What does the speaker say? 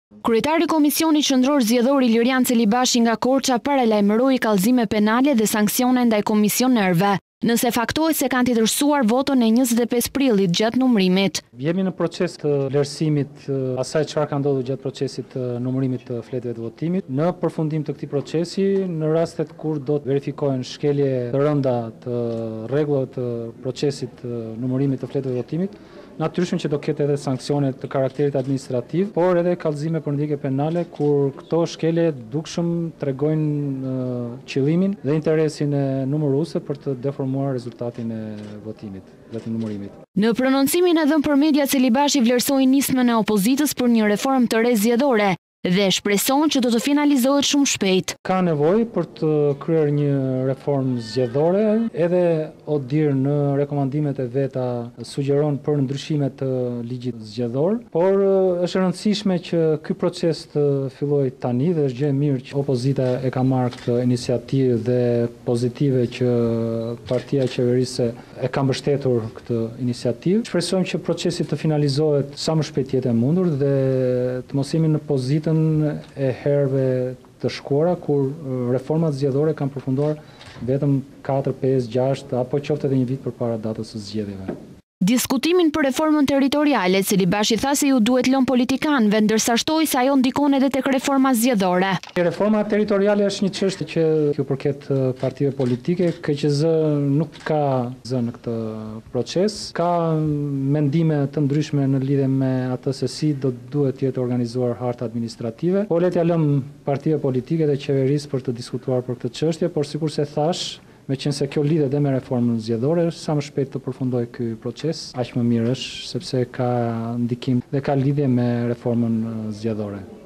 Kryetari i Komisionit Qendror Zgjedhor Ilirian Celibashi nga Korça paralajmëroi kallëzime penale dhe sanksione ndaj komisionerëve, nëse faktohet se kanë tjetërsuar votën e 25 prillit gjatë numërimit. Jemi në proces të vlerësimit asaj çfarë ka ndodhur gjatë procesit të numërimit të fletëve të votimit. Në përfundim të këtij procesi, në rastet kur do të verifikohen shkelje të rënda të rregullave të procesit të numërimit të fletëve të votimit, natyrisht që do ketë edhe sanksione të karakterit administrativ, por edhe kallëzime për ndjekje penale kur këto shkelje dukshëm tregojnë qëllimin dhe interesin e numëruesve për të deformuar rezultatin e votimit dhe të numërimit. Në prononcimin e dhënë për media, Celibashi vlerësoi nismën e opozitës për një reformë të re zgjedhore dhe shpreson që do të finalizohet shumë shpejt. Ka nevojë për të kryer një reformë zgjedhore, edhe ODIHR në rekomandimet e veta sugjeron për ndryshime të ligjit zgjedhor, por është e rëndësishme që ky proces të fillojë tani dhe është gjë e mirë që opozita e ka marrë këtë iniciativë dhe pozitive që partia qeverisë e ka mbështetur këtë iniciativë. Shpresojmë që procesi të finalizohet sa më shpejt jetë e mundur dhe të mos jemi në pozitën e herëve të shkuara kur reformat zgjedhore kanë përfunduar vetëm 4, 5, 6 apo qoftë edhe një vit përpara datës së zgjedhjeve. Diskutimin për reformën territoriale, Celibashi tha se ju duhet lënë politikanëve, ndërsa shtoi se ajo ndikon edhe tek reforma zgjedhore. Reforma territoriale është një çështje që ju përket partive politike. KQZ nuk ka zënë në këtë proces. Ka mendime të ndryshme në lidhje me atë se si do duhet të jetë organizuar harta administrative. Po le t'ja lëm partive politike dhe qeverisë për të diskutuar për këtë çështje, por sikur se thash, meqense kjo lidhet edhe me reformën zgjedhore, sa më shpejt të përfundoj ky proces, aq më mirë është, sepse ka ndikim dhe ka lidhje me reformën zgjedhore.